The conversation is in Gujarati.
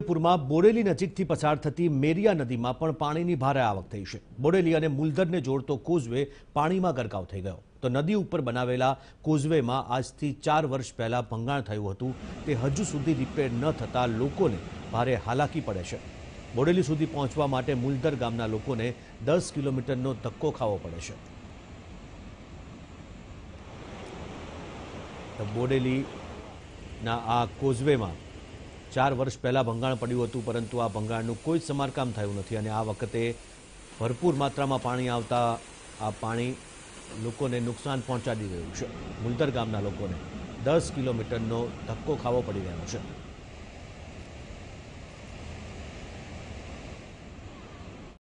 છોટાઉદેપુરમાં બોડેલી નજીકથી પસાર થતી મેરિયા નદીમાં પણ પાણીની ભારે આવક થઈ છે। બોડેલી અને મુલધરને જોડતો કોઝવે પાણીમાં ગરકાવ થઈ ગયો તો નદી ઉપર બનાવેલા કોઝવેમાં આજથી 4 વર્ષ પહેલા ભંગાણ થયું હતું તે હજુ સુધી રિપેર ન થતા લોકોને ભારે હાલાકી પડે છે। બોડેલી સુધી પહોંચવા માટે મુલધર ગામના લોકોને 10 કિલોમીટરનો ધક્કો ખાવો પડે છે। તો બોડેલીના આ કોઝવેમાં 4 વર્ષ પહેલા ભંગાણ પડ્યું હતું, પરંતુ આ ભંગાણનું કોઈ સમારકામ થયું નથી અને આ વખતે ભરપૂર માત્રામાં પાણી આવતા આ પાણી લોકોને નુકસાન પહોંચાડી રહ્યું છે। મુલધર ગામના લોકોને 10 કિલોમીટરનો ધક્કો ખાવો પડી રહ્યો છે।